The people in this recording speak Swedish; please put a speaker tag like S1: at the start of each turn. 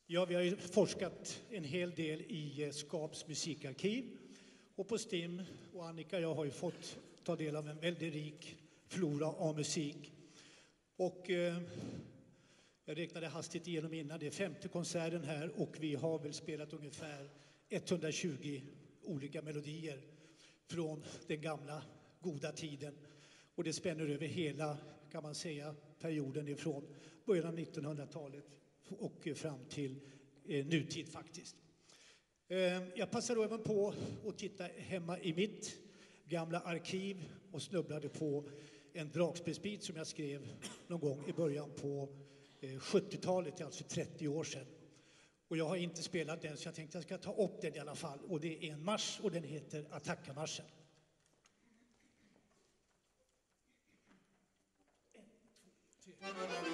S1: Ja, vi har ju forskat en hel del i Skaps musikarkiv. Och på STIM och Annika och jag har ju fått ta del av en väldigt rik flora av musik. Och jag räknade hastigt igenom innan, det är 50 konserten här och vi har väl spelat ungefär 120 olika melodier från den gamla goda tiden. Och det spänner över hela, kan man säga, perioden ifrån början av 1900-talet och fram till nutid faktiskt. Jag passade även på att titta hemma i mitt gamla arkiv och snubblade på en dragspelsbit som jag skrev någon gång i början på 70-talet, alltså 30 år sedan. Och jag har inte spelat den så jag tänkte att jag ska ta upp den i alla fall. Och det är en marsch och den heter Attackamarschen. 1, 2, 3.